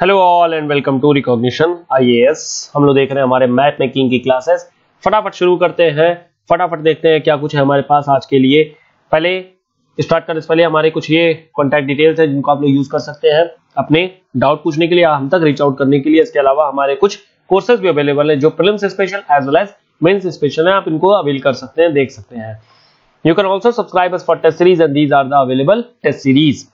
Hello all and welcome to Recognition IAS. हम लोग देख रहे हैं हमारे मैथ मेकिंग की क्लासेस। फटाफट शुरू करते हैं, फटाफट देखते हैं क्या कुछ है हमारे पास आज के लिए। पहले स्टार्ट करने से पहले हमारे कुछ ये कॉन्टैक्ट डिटेल्स है जिनको आप लोग यूज कर सकते हैं अपने डाउट पूछने के लिए, हम तक रीच आउट करने के लिए। इसके अलावा हमारे कुछ कोर्सेज भी अवेलेबल है जो prelims special as well as mains special है, आप इनको अवेल कर सकते हैं, देख सकते हैं। You can also subscribe us for test series and these are the available test series.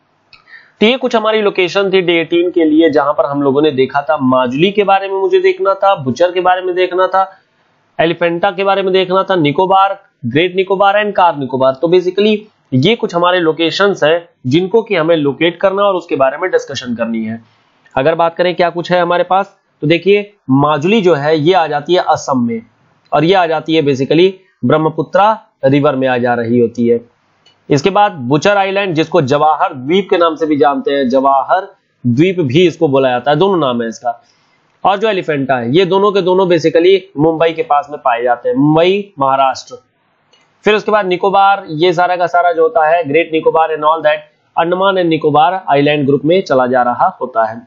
तो ये कुछ हमारी लोकेशन थी डे 18 के लिए, जहां पर हम लोगों ने देखा था माजुली के बारे में मुझे देखना था, बुचर के बारे में देखना था, एलिफेंटा के बारे में देखना था, निकोबार, ग्रेट निकोबार एंड कार निकोबार। तो बेसिकली ये कुछ हमारे लोकेशंस है जिनको कि हमें लोकेट करना और उसके बारे में डिस्कशन करनी है। अगर बात करें क्या कुछ है हमारे पास, तो देखिए माजुली जो है ये आ जाती है असम में, और ये आ जाती है बेसिकली ब्रह्मपुत्रा रिवर में आ जा रही होती है। इसके बाद बुचर आइलैंड, जिसको जवाहर द्वीप के नाम से भी जानते हैं, जवाहर द्वीप भी इसको बोला जाता है, दोनों नाम है इसका। और जो एलिफेंटा है, ये दोनों के दोनों बेसिकली मुंबई के पास में पाए जाते हैं, मुंबई महाराष्ट्र। फिर उसके बाद निकोबार, ये सारा का सारा जो होता है great Nicobar and all that Andaman and Nicobar island group में चला जा रहा होता है।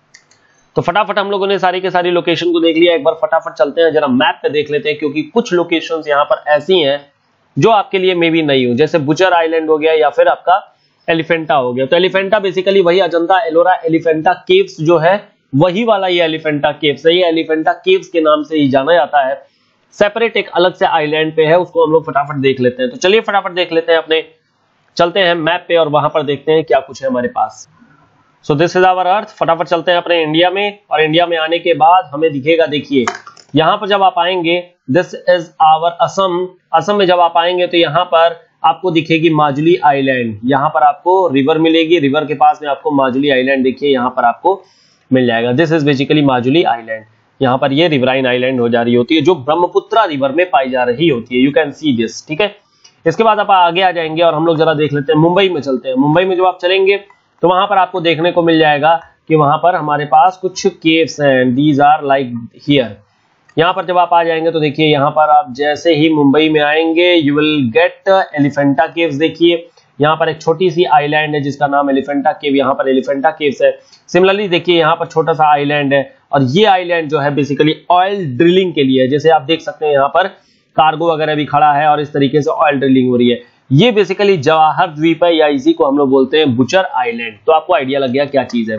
तो फटाफट हम लोगों ने सारी के सारी लोकेशन को देख लिया। एक बार फटाफट चलते हैं, जरा मैप पे देख लेते हैं, क्योंकि कुछ लोकेशंस यहाँ पर ऐसी हैं जो आपके लिए मे बी नहीं हो, जैसे बुचर आइलैंड हो गया या फिर आपका एलिफेंटा हो गया। तो एलिफेंटा बेसिकली वही अजंता एलोरा एलिफेंटा केव्स जो है वही वाला ये एलिफेंटा केव्स है। ये एलिफेंटा केव्स के नाम से ही जाना जाता है, सेपरेट एक अलग से आइलैंड पे है, उसको हम लोग फटाफट देख लेते हैं। तो चलिए फटाफट देख लेते हैं, अपने चलते हैं मैप पे और वहां पर देखते हैं क्या कुछ है हमारे पास। So this is our earth. फटाफट चलते हैं अपने इंडिया में, और इंडिया में आने के बाद हमें दिखेगा, देखिए यहां पर जब आप आएंगे, this is our Assam. Assam में जब आप आएंगे तो यहां पर आपको दिखेगी माजुली आइलैंड, यहां पर आपको रिवर मिलेगी, रिवर के पास में आपको माजुली आइलैंड देखिए यहां पर आपको मिल जाएगा। This is basically Majuli island. यहां पर ये रिवराइन आइलैंड हो जा रही होती है जो ब्रह्मपुत्रा रिवर में पाई जा रही होती है। यू कैन सी दिस, ठीक है। इसके बाद आप आगे आ जाएंगे और हम लोग जरा देख लेते हैं, मुंबई में चलते हैं। मुंबई में जब आप चलेंगे तो वहां पर आपको देखने को मिल जाएगा कि वहां पर हमारे पास कुछ केव्स हैं, दीज आर लाइक हियर। यहां पर जब आप आ जाएंगे तो देखिए यहां पर आप जैसे ही मुंबई में आएंगे you will get Elephanta caves. देखिए यहां पर एक छोटी सी आइलैंड है जिसका नाम एलिफेंटा केव, यहां पर एलिफेंटा केव्स है। सिमिलरली देखिए यहां पर छोटा सा आइलैंड है, और ये आइलैंड जो है बेसिकली ऑयल ड्रिलिंग के लिए है। जैसे आप देख सकते हैं यहां पर कार्गो वगैरह भी खड़ा है और इस तरीके से ऑयल ड्रिलिंग हो रही है। ये बेसिकली जवाहर द्वीप है, या इसी को हम लोग बोलते हैं बुचर आइलैंड। तो आपको आइडिया लग गया क्या चीज है।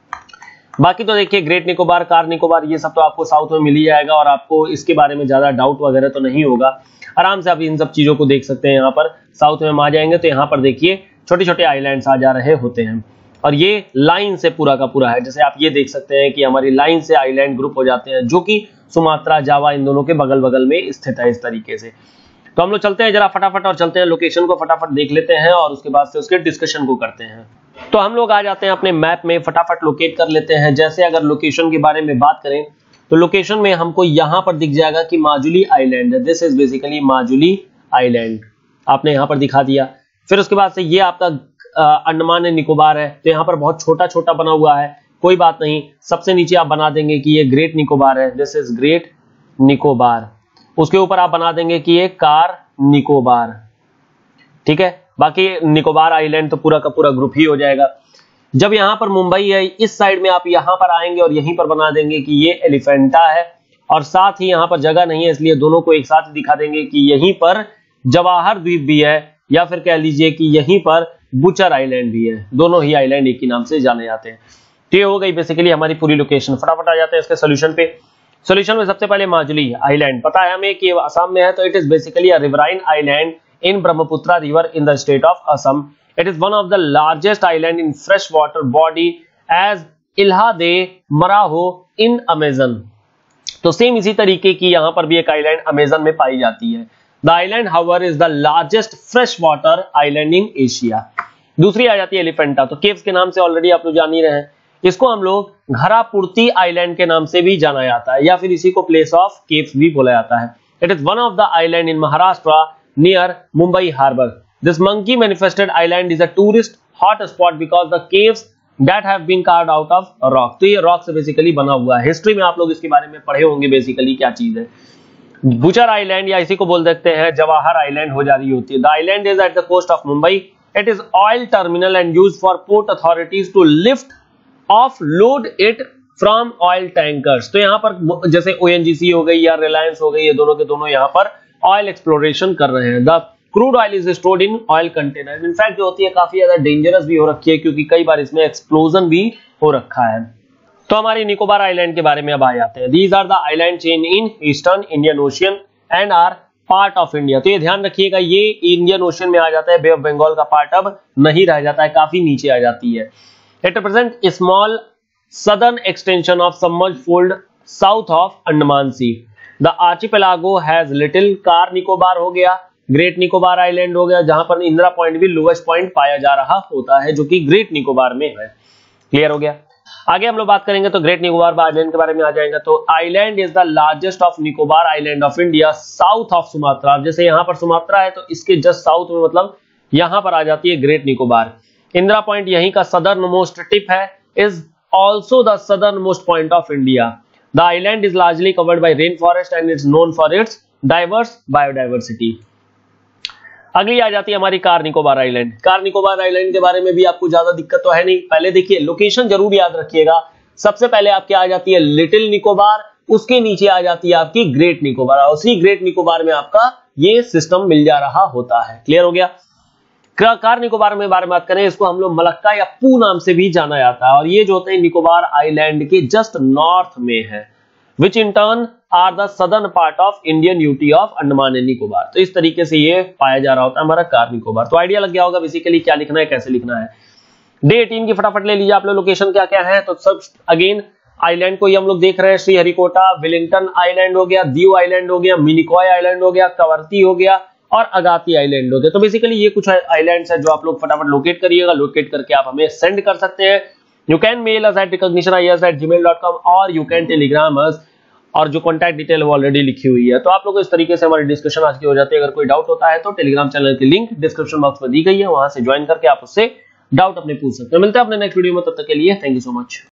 बाकी तो देखिए ग्रेट निकोबार, कार निकोबार, ये सब तो आपको साउथ में मिल ही जाएगा, और आपको इसके बारे में ज्यादा डाउट वगैरह तो नहीं होगा। आराम से आप इन सब चीजों को देख सकते हैं। यहाँ पर साउथ में हम आ जाएंगे तो यहाँ पर देखिए छोटे छोटे आइलैंड्स आ जा रहे होते हैं, और ये लाइन से पूरा का पूरा है। जैसे आप ये देख सकते हैं कि हमारी लाइन से आइलैंड ग्रुप हो जाते हैं, जो कि सुमात्रा, जावा, इन दोनों के बगल बगल में स्थित है इस तरीके से। तो हम लोग चलते हैं जरा फटाफट, और चलते हैं लोकेशन को फटाफट देख लेते हैं, और उसके बाद से उसके डिस्कशन को करते हैं। तो हम लोग आ जाते हैं अपने मैप में, फटाफट लोकेट कर लेते हैं। जैसे अगर लोकेशन के बारे में बात करें तो लोकेशन में हमको यहां पर दिख जाएगा कि माजुली आइलैंड है। This is basically Majuli island, आपने यहां पर दिखा दिया। फिर उसके बाद से ये आपका अंडमान एंड निकोबार है, तो यहां पर बहुत छोटा छोटा बना हुआ है, कोई बात नहीं। सबसे नीचे आप बना देंगे कि ये ग्रेट निकोबार है, दिस इज ग्रेट निकोबार। उसके ऊपर आप बना देंगे कि ये कार निकोबार, ठीक है। बाकी निकोबार आइलैंड तो पूरा का पूरा ग्रुप ही हो जाएगा। जब यहां पर मुंबई है, इस साइड में आप यहां पर आएंगे और यहीं पर बना देंगे कि ये एलिफेंटा है, और साथ ही यहां पर जगह नहीं है इसलिए दोनों को एक साथ दिखा देंगे कि यहीं पर जवाहर द्वीप भी है, या फिर कह लीजिए कि यहीं पर बुचर आइलैंड भी है। दोनों ही आइलैंड एक ही नाम से जाने जाते हैं। तो ये हो गई बेसिकली हमारी पूरी लोकेशन। फटाफट आ जाते हैं इसके सोल्यूशन पे। सोल्यूशन में सबसे पहले माजुली आइलैंड पता है हमें कि असम में है, तो it is basically a riverine island in Brahmaputra river in the state of Assam. It is one of the largest island in freshwater body as Ilha de Maraho in Amazon. तो same इसी तरीके की यहां पर भी एक island Amazon में पाई जाती है। The island however is the largest freshwater island in Asia. दूसरी आ जाती है एलिफेंटा। तो केव्स के नाम से ऑलरेडी आप लोग जान ही रहे हैं, इसको हम लोग घरापूर्ति आइलैंड के नाम से भी जाना जाता है, या फिर इसी को प्लेस ऑफ केव्स भी बोला जाता है। It is one of the island in Maharashtra near Mumbai harbor. This monkey manifested island is a tourist hot spot because the caves that have been carved out of rock. तो ये rock से basically बना हुआ है। History में आप लोग इसके बारे में पढ़े होंगे बेसिकली क्या चीज है। बुचर आइलैंड, या इसी को बोल सकते हैं जवाहर आइलैंड हो जा रही होती है। The island is at the coast of Mumbai. It is oil terminal and used for port authorities to lift off load it from oil tankers. तो यहाँ पर जैसे ONGC हो गई या रिलायंस हो गई, ये दोनों के दोनों यहाँ पर ऑयल एक्सप्लोरेशन कर रहे हैं। The crude oil is stored in oil container. In fact जो होती है काफी ज्यादा डेंजरस भी हो रखी है, क्योंकि कई बार इसमें एक्सप्लोजन भी हो रखा है। तो हमारी निकोबार आइलैंड के बारे में अब आ जाते हैं। These are the island chain in eastern Indian Ocean and are part of India. तो ये ध्यान रखिएगा, ये इंडियन ओशियन में आ जाता है, बे ऑफ बंगाल का पार्ट अब नहीं रह जाता है, काफी नीचे आ जाती है। It represent small southern extension of submerged fold south of Andaman Sea. The archipelago has little Car Nicobar हो गया, ग्रेट निकोबार आइलैंड हो गया, जहां पर इंदिरा पॉइंट भी लोवेस्ट पॉइंट पाया जा रहा होता है, जो कि ग्रेट निकोबार में है। क्लियर हो गया। आगे हम लोग बात करेंगे तो ग्रेट निकोबार आइलैंड के बारे में आ जाएगा। तो island is the largest of Nicobar island of India south of Sumatra. जैसे यहाँ पर सुमात्रा है तो इसके जस्ट साउथ में मतलब यहाँ पर आ जाती है ग्रेट निकोबार। इंदिरा पॉइंट यहीं का सदर्न मोस्ट टिप है, is also the southernmost point of India. The island is largely covered by rain forest and it's known for its diverse biodiversity. अगली आ जाती है हमारी कार निकोबार आइलैंड। कार निकोबार आइलैंड के बारे में भी आपको ज्यादा दिक्कत तो है नहीं। पहले देखिए लोकेशन जरूर याद रखिएगा। सबसे पहले आपके आ जाती है लिटिल निकोबार, उसके नीचे आ जाती है आपकी ग्रेट निकोबार, और उसी ग्रेट निकोबार में आपका ये सिस्टम मिल जा रहा होता है। क्लियर हो गया। कार निकोबार में बारे में बात करें, इसको हम लोग मलक्का या पू नाम से भी जाना जाता है, और ये जो होते हैं निकोबार आइलैंड के जस्ट नॉर्थ में है, which in turn are the southern part of Indian UT of Andaman and Nicobar. तो इस तरीके से ये पाया जा रहा होता है हमारा कार निकोबार। तो आइडिया लग गया होगा बेसिकली क्या लिखना है, कैसे लिखना है। डे 18 की फटाफट ले लीजिए आप लोग, लोकेशन क्या क्या है। तो सब अगेन आइलैंड को ही हम लोग देख रहे हैं, श्रीहरिकोटा, विलिंगटन आइलैंड हो गया, दीव आइलैंड हो गया, मिनिकॉय आइलैंड हो गया, कवरती हो गया और अगाती आइलैंड हो गया। तो बेसिकली ये कुछ आइलैंड्स है जो आप लोग फटाफट लोकेट करिएगा। लोकेट करके आप हमें सेंड कर सकते हैं। You can mail us at recognitionis@gmail.com और यू कैन टेलीग्राम अस, और जो कॉन्टैक्ट डिटेल वो ऑलरेडी लिखी हुई है। तो आप लोग इस तरीके से हमारी डिस्कशन आज की हो जाती है। अगर कोई डाउट होता है तो टेलीग्राम चैनल की लिंक डिस्क्रिप्शन बॉक्स में दी गई है, वहां से ज्वाइन करके आप उससे डाउट अपने पूछ सकते हैं। मिलते हैं अपने नेक्स्ट वीडियो में, तब तक के लिए थैंक यू सो मच।